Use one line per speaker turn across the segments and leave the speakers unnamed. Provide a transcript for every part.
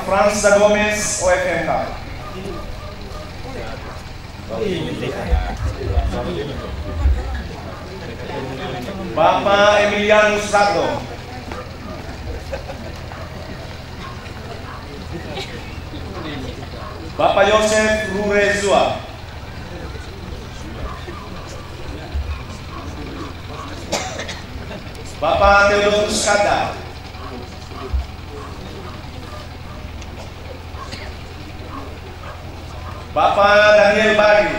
Franz da Gomez, OFMK. Bapak Emilianus Rato. Bapak Yosef Rurezua. Bapak Theodorus Kata. Bapak Daniel Bari.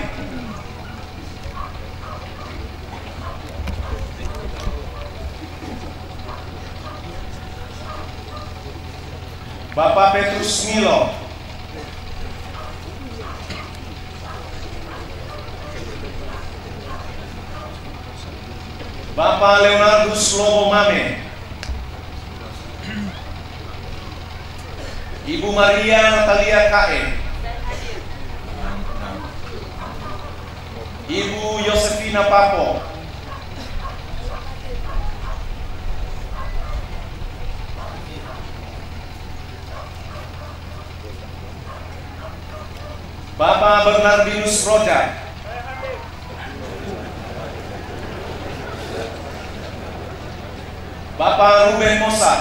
Bapak Petrus Milo. Bapak Leonardus Lobo Mame. Ibu Maria Natalia Kae. Ibu Yosefina Papo. Bapak Bernardinus Roja. Bapak Ruben Mosa.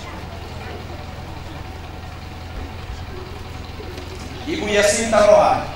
Ibu Yasinta Roa.